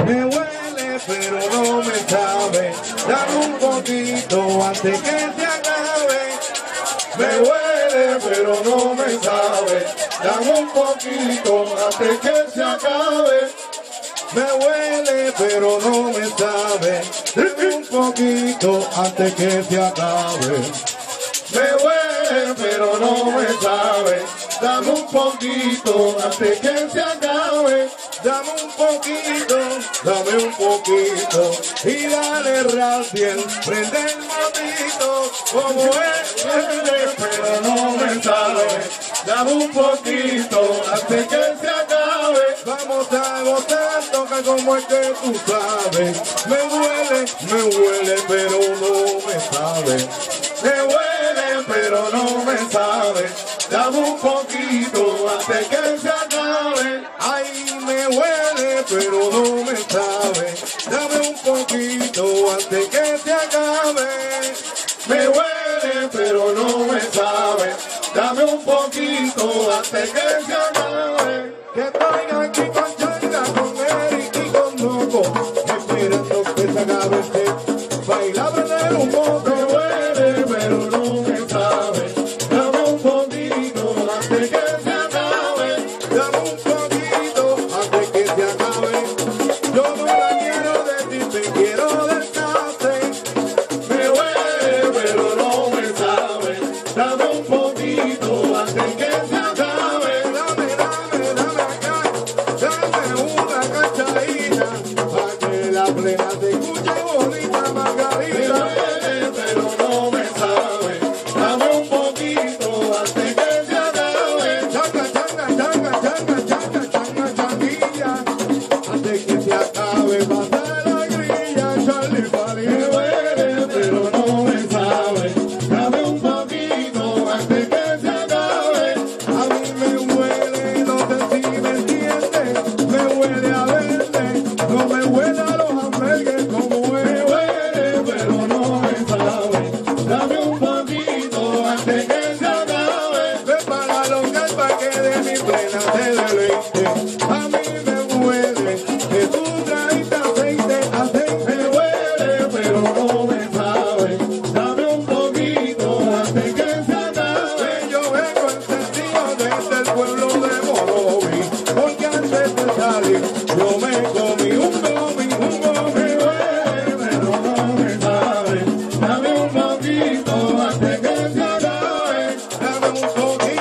Me huele pero no me sabe, dame un poquito antes que se acabe. Me huele pero no me sabe, dame un poquito antes que se acabe. Me huele pero no me sabe, dame un poquito antes que se acabe. Me huele pero no me sabe, dame un poquito antes que se acabe. Dame un poquito, dame un poquito y dale raciel, prende el motito como es, pero no me sabe. Dame un poquito antes que se acabe. Vamos a gozar, toca como es que tú sabes. Me huele, pero no me sabe. Me huele, pero no me sabe. Dame un poquito antes que se acabe. Ay, me huele, pero no me sabe. Dame un poquito antes que se acabe. Me huele, pero no me sabe. Dame un poquito antes que se acabe. Que estoy aquí con China, con Eric y con Noco, esperando que se acabe este baila prender un poco. Me huele, pero no me sabe. Dame un poquito antes que se acabe. Dame un poquito antes que se acabe. Yo no la quiero de ti, te quiero del café. Me huele, pero no me sabe. Dame un poquito antes que se acabe. Dame acá, dame una cachadita para que la plena te escuche bonita, Margarita. Me huele, pero no me sabe. Dame un poquito antes que se acabe. Changa, changa, changa, changa, changa, changa, changuilla. Antes que se acabe, pasa la grilla, Charlie Pali. Me huele, pero no me sabe. Dame un poquito antes que se acabe. A mí me huele, no sé si me entiendes. Me huele a verde, no me huele a los hamburgues como me huele, pero no me sabe. Dame un poquito antes que se acabe. Ve para local para que de mi plena te deleite. A mí me huele que tú traiste aceite, aceite. Me huele, pero no me sabe. Dame un poquito antes que se acabe. Yo vengo encendido desde el pueblo de Morovi, porque antes de salir yo me comí un gomi. Me huele, pero no me sabe. Dame un poquito antes que se acabe. Dame un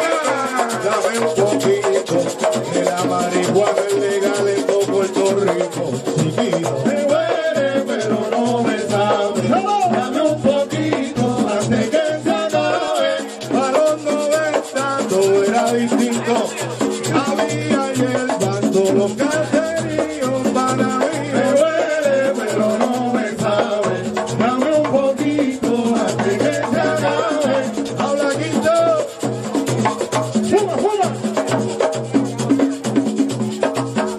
poquito, que la marihuana es legal en todo Puerto Rico, chiquito. Me huele, pero no me sabe. Dame un poquito antes que se acabe. Para los 90 todo era distinto. Había hierba en todos los caseríos para mí. Me huele, pero no me sabe. Dame un poquito antes que se acabe. Habla Quinto. ¡Fuma, fuma!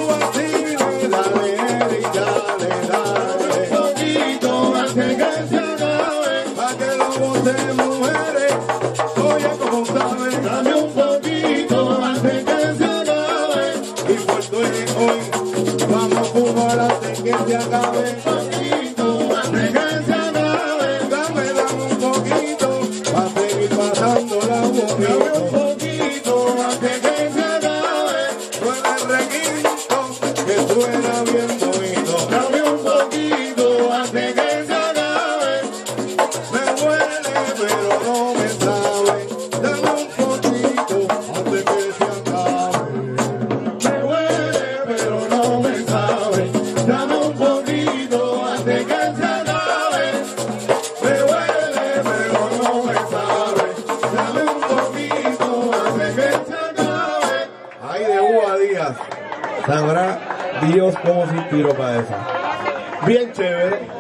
vacile, dale, Eric, dale, dale. Un poquito antes que se acabe, pa' que lo gocen mujeres. Oye, como saben, dame un poquito antes que se acabe. Y puesto en hoy, vamos a fumar antes que se acabe. Un poquito antes que se acabe. Dame un poquito, pa' seguir pasando la boca. Dame un poquito antes que se acabe. Suena el requinto, que suena bien bonito. Dame un poquito antes que se acabe. Me huele, pero no me sabe. Dame un poquito antes que se acabe. Me huele, pero no me sabe. Dame un poquito antes que se acabe. Me huele, pero no me sabe. Dame un poquito antes que se acabe. Ay, de uva Díaz. Sabrá Dios cómo se inspiró para esa. Bien chévere.